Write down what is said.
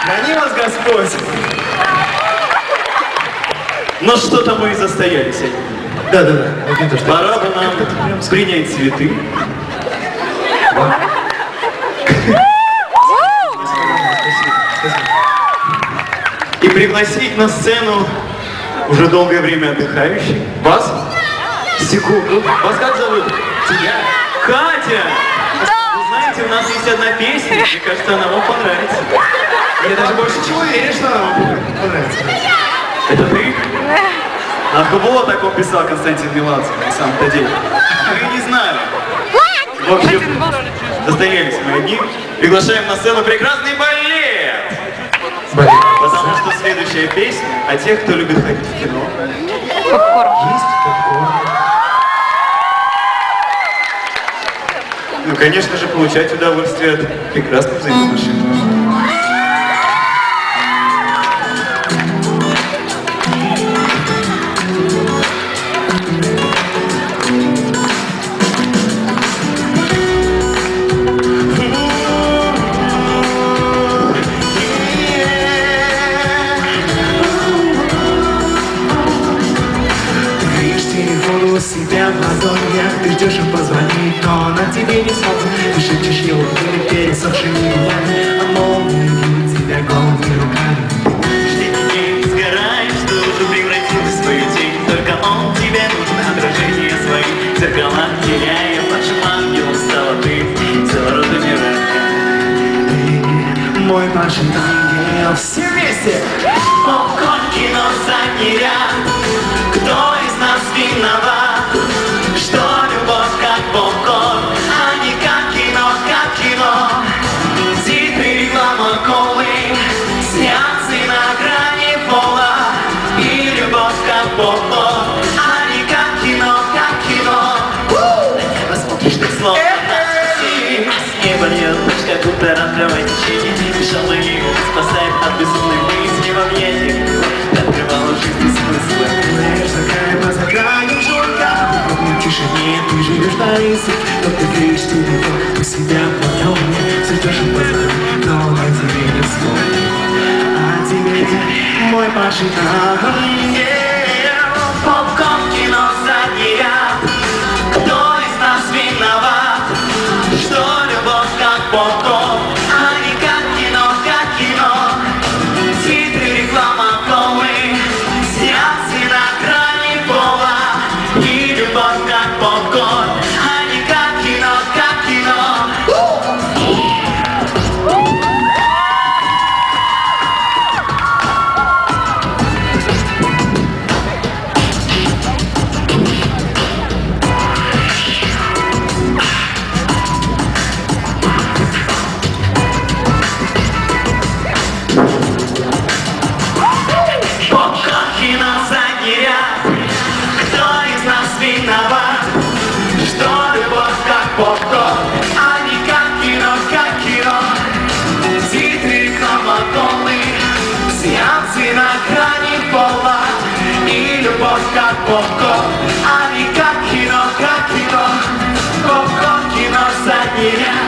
Храни вас Господь. Но что-то мы и застоялись. Да. Пора бы нам принять цветы. И пригласить на сцену уже долгое время отдыхающих. Вас? Секунду. Вас как зовут? Тебя? Катя! Вы знаете, у нас есть одна песня, мне кажется, она вам понравится. Я даже больше чего уверен, что она вам понравится. Это ты? Ах, вот так он писал Константин Меладзе, на самом-то деле. Вы не знали. В общем, застоялись мы одни. Приглашаем на сцену прекрасный балет. Потому что следующая песня о тех, кто любит ходить в кино. Попкорн. Есть попкорн. Ну, конечно же, получать удовольствие от прекрасных взаимоотношений. Себя в ладонях, ты ждешь и позвонит, но она тебе не смотрит. Ты шепчешь его в пересохшими губами, а молния бьет тебя голыми руками. Жди дней, сгораешь, что уже превратилась в свою тень. Только он тебе нужно, отражение своих зеркала теряя. Вашим ангелом стала ты, целого рода мира. Ты мой падший ангел. Все вместе! Попкорн, кино, задний ряд. Кто из нас виноват? Что любовь как попкорн, а не как кино, как кино. Титры, реклама, колы, снятся на грани пола. И любовь как попкорн, а не как кино, как кино. На небо смотришь, ты словно наш красивый. С неба льет дождь, как будто разрывает течение. Тяжелый ливень спасает от безумной мысли в объятиях. Открывала жизнь смысла. Знаешь, за краю жутко. В тишине ты живешь на риске. Но ты видишь телефон, у себя в ладони. Цветешь и позвонит, но на тебе не вспомнит. А тебе мой падший ангел. Попкорн, кино, задний ряд. Кто из нас виноват? Что любовь как попкорн, а не как кино, как кино. Титры, реклама, колы, снятся на грани пола. И любовь как попкорн, а не как кино, как кино. Попкорн, кино, задний ряд. Кто из нас виноват? Что любовь как попкорн, а не как кино, как кино. Титры, реклама, колы, сеансы на грани пола. И любовь как попкорн, а не как кино, как кино. Попкорн, кино, задний ряд.